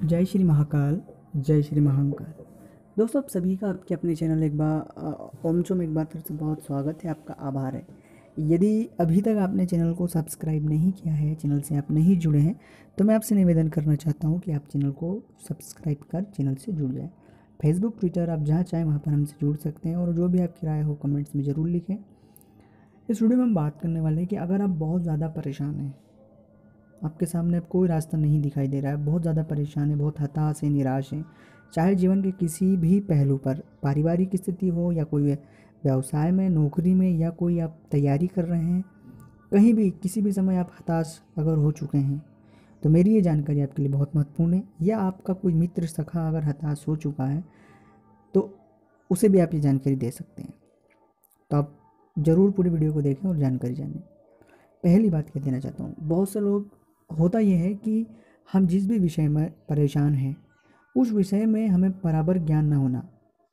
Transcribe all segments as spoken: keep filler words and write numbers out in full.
जय श्री महाकाल, जय श्री महाकाल। दोस्तों, आप सभी का आपके अपने चैनल एक बार ओमचो में एक बार फिर से बहुत स्वागत है, आपका आभार है। यदि अभी तक आपने चैनल को सब्सक्राइब नहीं किया है, चैनल से आप नहीं जुड़े हैं, तो मैं आपसे निवेदन करना चाहता हूं कि आप चैनल को सब्सक्राइब कर चैनल से जुड़ जाएं। फेसबुक, ट्विटर, आप जहाँ चाहें वहाँ पर हमसे जुड़ सकते हैं और जो भी आपकी राय हो कमेंट्स में ज़रूर लिखें। इस वीडियो में हम बात करने वाले हैं कि अगर आप बहुत ज़्यादा परेशान हैं, आपके सामने अब कोई रास्ता नहीं दिखाई दे रहा है, बहुत ज़्यादा परेशान है, बहुत हताश है, निराश है, चाहे जीवन के किसी भी पहलू पर, पारिवारिक स्थिति हो या कोई व्यवसाय में, नौकरी में, या कोई आप तैयारी कर रहे हैं, कहीं भी किसी भी समय आप हताश अगर हो चुके हैं, तो मेरी ये जानकारी आपके लिए बहुत महत्वपूर्ण है। या आपका कोई मित्र सखा अगर हताश हो चुका है तो उसे भी आप ये जानकारी दे सकते हैं। तो आप ज़रूर पूरी वीडियो को देखें और जानकारी जानें। पहली बात कह देना चाहता हूँ, बहुत से लोग, होता यह है कि हम जिस भी विषय में परेशान हैं उस विषय में हमें बराबर ज्ञान ना होना,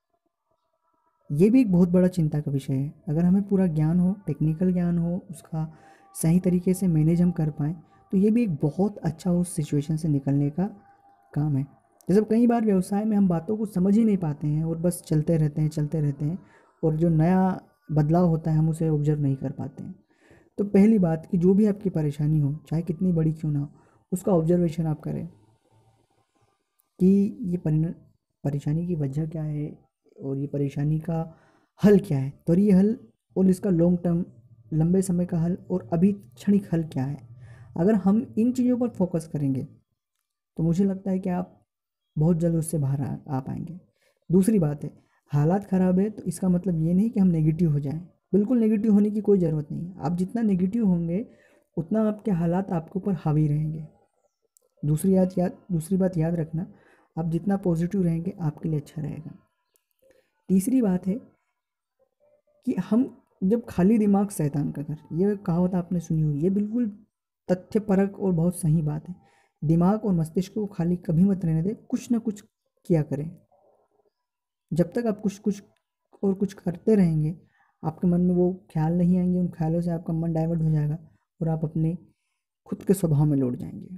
ये भी एक बहुत बड़ा चिंता का विषय है। अगर हमें पूरा ज्ञान हो, टेक्निकल ज्ञान हो, उसका सही तरीके से मैनेज हम कर पाएँ, तो ये भी एक बहुत अच्छा उस सिचुएशन से निकलने का काम है। जैसे कई बार व्यवसाय में हम बातों को समझ ही नहीं पाते हैं और बस चलते रहते हैं चलते रहते हैं और जो नया बदलाव होता है हम उसे ऑब्जर्व नहीं कर पाते हैं। तो पहली बात कि जो भी आपकी परेशानी हो, चाहे कितनी बड़ी क्यों ना हो, उसका ऑब्जर्वेशन आप करें कि ये परेशानी की वजह क्या है और ये परेशानी का हल क्या है, तो ये हल और इसका लॉन्ग टर्म, लंबे समय का हल और अभी क्षणिक हल क्या है। अगर हम इन चीज़ों पर फोकस करेंगे तो मुझे लगता है कि आप बहुत जल्द उससे बाहर आ, आ पाएंगे। दूसरी बात है, हालात ख़राब है तो इसका मतलब ये नहीं कि हम नेगेटिव हो जाएं। बिल्कुल नेगेटिव होने की कोई ज़रूरत नहीं है। आप जितना नेगेटिव होंगे उतना आपके हालात आपके ऊपर हावी रहेंगे। दूसरी याद याद दूसरी बात याद रखना, आप जितना पॉजिटिव रहेंगे आपके लिए अच्छा रहेगा। तीसरी बात है कि हम जब खाली दिमाग शैतान का घर, ये कहावत आपने सुनी होगी, ये बिल्कुल तथ्यपरक और बहुत सही बात है। दिमाग और मस्तिष्क को खाली कभी मत रहने दें, कुछ ना कुछ किया करें। जब तक आप कुछ कुछ और कुछ करते रहेंगे, आपके मन में वो ख्याल नहीं आएंगे, उन ख्यालों से आपका मन डाइवर्ट हो जाएगा और आप अपने खुद के स्वभाव में लौट जाएंगे।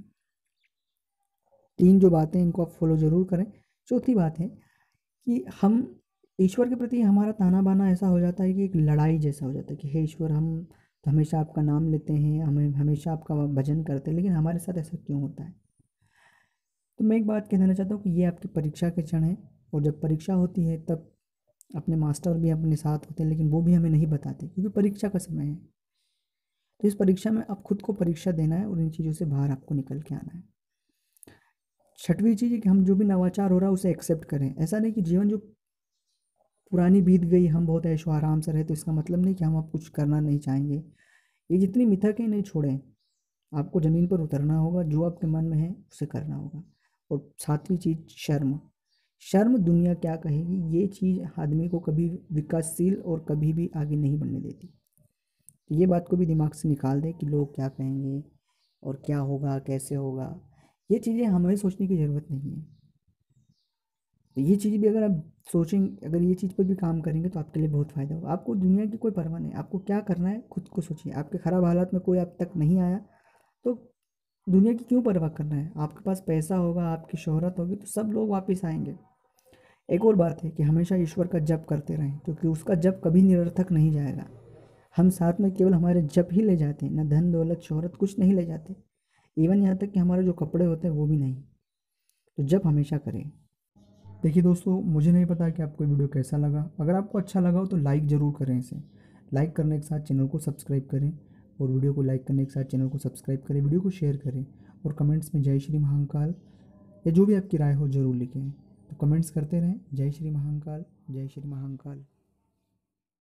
तीन जो बातें इनको आप फॉलो ज़रूर करें। चौथी बात है कि हम ईश्वर के प्रति हमारा ताना बाना ऐसा हो जाता है कि एक लड़ाई जैसा हो जाता है कि हे ईश्वर, हम तो हमेशा आपका नाम लेते हैं, हमें हमेशा आपका भजन करते हैं, लेकिन हमारे साथ ऐसा क्यों होता है। तो मैं एक बात कह देना चाहता हूँ कि ये आपकी परीक्षा के क्षण है और जब परीक्षा होती है तब अपने मास्टर भी अपने साथ होते हैं, लेकिन वो भी हमें नहीं बताते क्योंकि परीक्षा का समय है। तो इस परीक्षा में आप खुद को परीक्षा देना है और इन चीज़ों से बाहर आपको निकल के आना है। छठवीं चीज़ है कि हम जो भी नवाचार हो रहा है उसे एक्सेप्ट करें। ऐसा नहीं कि जीवन जो पुरानी बीत गई, हम बहुत ऐशो आराम से रहे, तो इसका मतलब नहीं कि हम अब कुछ करना नहीं चाहेंगे। ये जितनी मिथक है नहीं छोड़ें, आपको ज़मीन पर उतरना होगा, जो आपके मन में है उसे करना होगा। और सातवीं चीज़, शर्म। शर्म दुनिया क्या कहेगी, ये चीज़ आदमी को कभी विकासशील और कभी भी आगे नहीं बढ़ने देती। तो ये बात को भी दिमाग से निकाल दें कि लोग क्या कहेंगे और क्या होगा, कैसे होगा। ये चीज़ें हमें सोचने की ज़रूरत नहीं है। तो ये चीज़ भी अगर आप सोचेंगे, अगर ये चीज़ पर भी काम करेंगे तो आपके लिए बहुत फ़ायदा होगा। आपको दुनिया की कोई परवाह नहीं, आपको क्या करना है खुद को सोचिए। आपके ख़राब हालात में कोई अब तक नहीं आया तो दुनिया की क्यों परवाह करना है। आपके पास पैसा होगा, आपकी शोहरत होगी, तो सब लोग वापस आएंगे। एक और बात है कि हमेशा ईश्वर का जप करते रहें, क्योंकि उसका जप कभी निरर्थक नहीं जाएगा। हम साथ में केवल हमारे जप ही ले जाते हैं, ना धन दौलत शोहरत कुछ नहीं ले जाते। इवन यहाँ तक कि हमारे जो कपड़े होते हैं वो भी नहीं। तो जप हमेशा करें। देखिए दोस्तों, मुझे नहीं पता कि आपको वीडियो कैसा लगा। अगर आपको अच्छा लगा हो तो लाइक ज़रूर करें इसे। लाइक करने के साथ चैनल को सब्सक्राइब करें और वीडियो को लाइक करने के साथ चैनल को सब्सक्राइब करें, वीडियो को शेयर करें और कमेंट्स में जय श्री महाकाल या जो भी आपकी राय हो ज़रूर लिखें। तो कमेंट्स करते रहें। जय श्री महाकाल, जय श्री महाकाल।